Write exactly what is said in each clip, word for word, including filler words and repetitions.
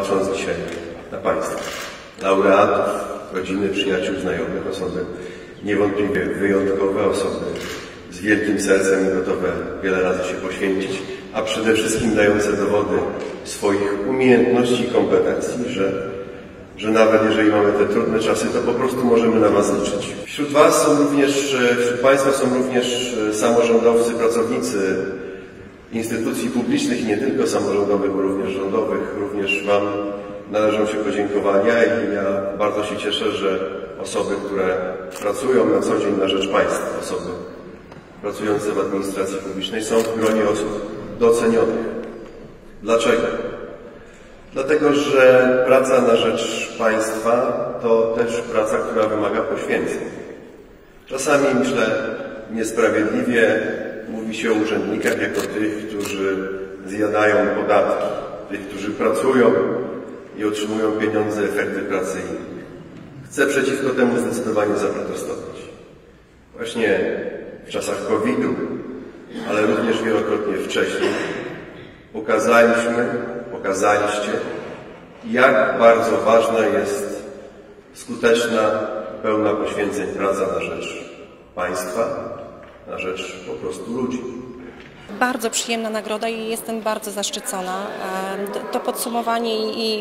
patrząc dzisiaj na Państwa. Laureatów, rodziny, przyjaciół, znajomych, osoby niewątpliwie wyjątkowe, osoby z wielkim sercem i gotowe wiele razy się poświęcić, a przede wszystkim dające dowody swoich umiejętności i kompetencji, że, że nawet jeżeli mamy te trudne czasy, to po prostu możemy na Was liczyć. Wśród Was są również, wśród Państwa są również samorządowcy, pracownicy instytucji publicznych i nie tylko samorządowych, bo również rządowych. Również Wam należą się podziękowania i ja bardzo się cieszę, że osoby, które pracują na co dzień na rzecz państwa, osoby pracujące w administracji publicznej są w gronie osób docenionych. Dlaczego? Dlatego, że praca na rzecz państwa to też praca, która wymaga poświęceń. Czasami, myślę, niesprawiedliwie mówi się o urzędnikach jako tych, którzy zjadają podatki, tych, którzy pracują i otrzymują pieniądze, efekty pracy innych. Chcę przeciwko temu zdecydowanie zaprotestować. Właśnie w czasach kowida, ale również wielokrotnie wcześniej pokazaliśmy, pokazaliście, jak bardzo ważna jest skuteczna, pełna poświęceń praca na rzecz państwa, na rzecz po prostu ludzi. Bardzo przyjemna nagroda i jestem bardzo zaszczycona. To podsumowanie i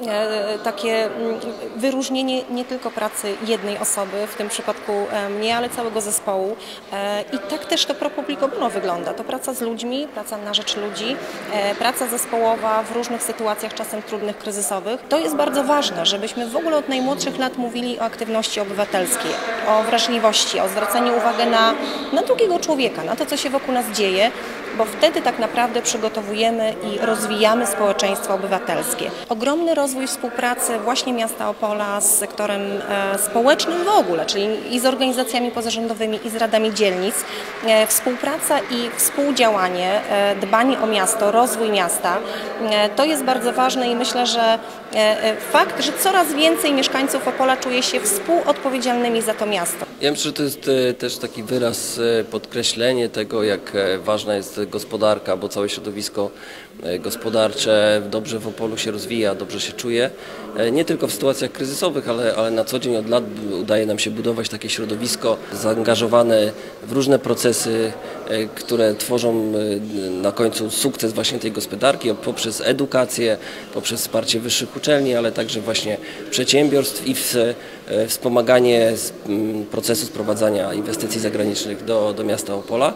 takie wyróżnienie nie tylko pracy jednej osoby, w tym przypadku mnie, ale całego zespołu. I tak też to pro publico bono wygląda. To praca z ludźmi, praca na rzecz ludzi, praca zespołowa w różnych sytuacjach, czasem trudnych, kryzysowych. To jest bardzo ważne, żebyśmy w ogóle od najmłodszych lat mówili o aktywności obywatelskiej, o wrażliwości, o zwracaniu uwagi na, na drugiego człowieka, na to, co się wokół nas dzieje, bo wtedy tak naprawdę przygotowujemy i rozwijamy społeczeństwo obywatelskie. Ogromny rozwój współpracy właśnie miasta Opola z sektorem e, społecznym w ogóle, czyli i z organizacjami pozarządowymi, i z radami dzielnic. E, współpraca i współdziałanie, e, dbanie o miasto, rozwój miasta, e, to jest bardzo ważne i myślę, że e, fakt, że coraz więcej mieszkańców Opola czuje się współodpowiedzialnymi za to miasto. Ja myślę, że to jest e, też taki wyraz, e, podkreślenie tego, jak e, ważna jest gospodarka, bo całe środowisko gospodarcze dobrze w Opolu się rozwija, dobrze się czuje. Nie tylko w sytuacjach kryzysowych, ale, ale na co dzień od lat udaje nam się budować takie środowisko zaangażowane w różne procesy, które tworzą na końcu sukces właśnie tej gospodarki poprzez edukację, poprzez wsparcie wyższych uczelni, ale także właśnie przedsiębiorstw i wspomaganie procesu sprowadzania inwestycji zagranicznych do, do miasta Opola.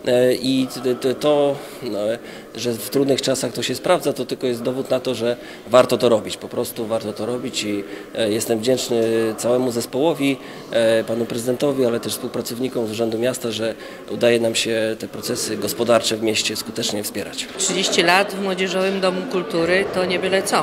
I to, że w trudnych czasach to się sprawdza, to tylko jest dowód na to, że warto to robić, po prostu warto to robić i jestem wdzięczny całemu zespołowi, panu prezydentowi, ale też współpracownikom z Urzędu Miasta, że udaje nam się te procesy gospodarcze w mieście skutecznie wspierać. trzydzieści lat w Młodzieżowym Domu Kultury to nie byle co.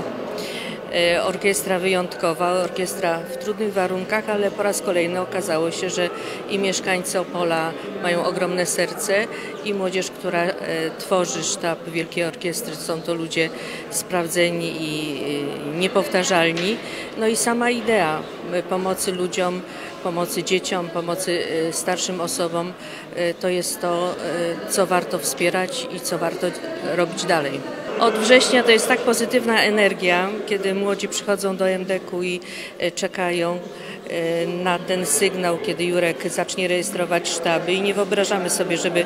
Orkiestra wyjątkowa, orkiestra w trudnych warunkach, ale po raz kolejny okazało się, że i mieszkańcy Opola mają ogromne serce i młodzież, która e, tworzy sztab Wielkiej Orkiestry, są to ludzie sprawdzeni i e, niepowtarzalni. No i sama idea pomocy ludziom, pomocy dzieciom, pomocy e, starszym osobom, e, to jest to, e, co warto wspierać i co warto robić dalej. Od września to jest tak pozytywna energia, kiedy młodzi przychodzą do M D K-u i czekają na ten sygnał, kiedy Jurek zacznie rejestrować sztaby i nie wyobrażamy sobie, żeby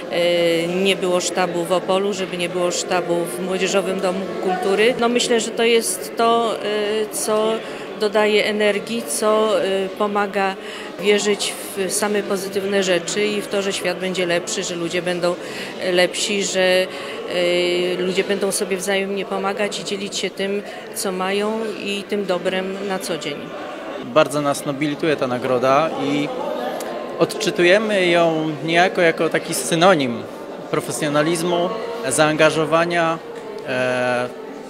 nie było sztabu w Opolu, żeby nie było sztabu w Młodzieżowym Domu Kultury. No myślę, że to jest to, co dodaje energii, co pomaga wierzyć w same pozytywne rzeczy i w to, że świat będzie lepszy, że ludzie będą lepsi, że ludzie będą sobie wzajemnie pomagać i dzielić się tym, co mają i tym dobrem na co dzień. Bardzo nas nobilituje ta nagroda i odczytujemy ją niejako jako taki synonim profesjonalizmu, zaangażowania, e,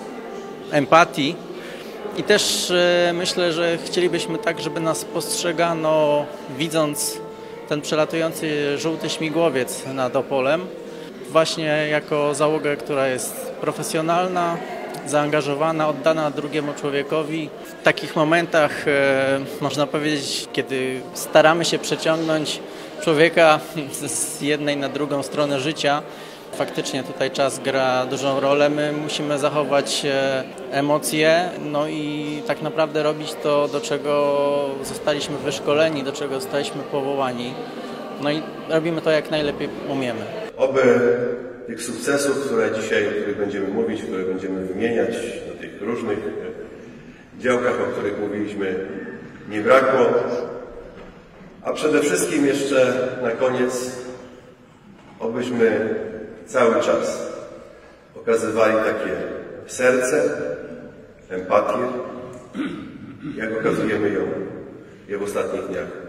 empatii. I też e, myślę, że chcielibyśmy tak, żeby nas postrzegano, widząc ten przelatujący żółty śmigłowiec nad Opolem, właśnie jako załogę, która jest profesjonalna, zaangażowana, oddana drugiemu człowiekowi. W takich momentach, e, można powiedzieć, kiedy staramy się przeciągnąć człowieka z jednej na drugą stronę życia, Faktycznie tutaj czas gra dużą rolę. My musimy zachować emocje, no i tak naprawdę robić to, do czego zostaliśmy wyszkoleni, do czego zostaliśmy powołani. No i robimy to jak najlepiej umiemy. Oby tych sukcesów, które dzisiaj, o których będziemy mówić, które będziemy wymieniać na tych różnych działkach, o których mówiliśmy, nie brakło. A przede wszystkim jeszcze na koniec, obyśmy cały czas okazywali takie serce, empatię, jak okazujemy ją w ostatnich dniach.